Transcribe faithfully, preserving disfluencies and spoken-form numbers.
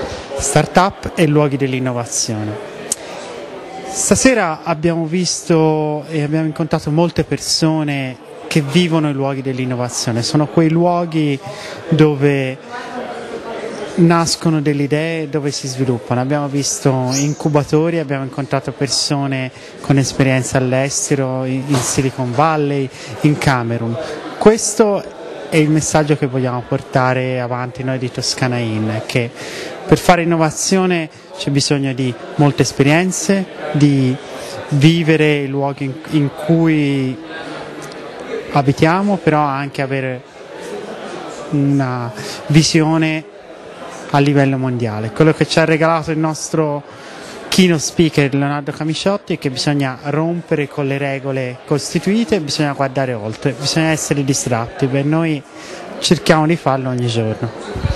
Startup e luoghi dell'innovazione. Stasera abbiamo visto e abbiamo incontrato molte persone che vivono i luoghi dell'innovazione, sono quei luoghi dove nascono delle idee, dove si sviluppano. Abbiamo visto incubatori, abbiamo incontrato persone con esperienza all'estero, in Silicon Valley, in Camerun. Questo è il messaggio che vogliamo portare avanti noi di Toscana In, che per fare innovazione c'è bisogno di molte esperienze, di vivere i luoghi in, in cui abitiamo, però anche avere una visione a livello mondiale. Quello che ci ha regalato il nostro keynote speaker Leonardo Camisciotti è che bisogna rompere con le regole costituite, bisogna guardare oltre, bisogna essere distratti, e noi cerchiamo di farlo ogni giorno.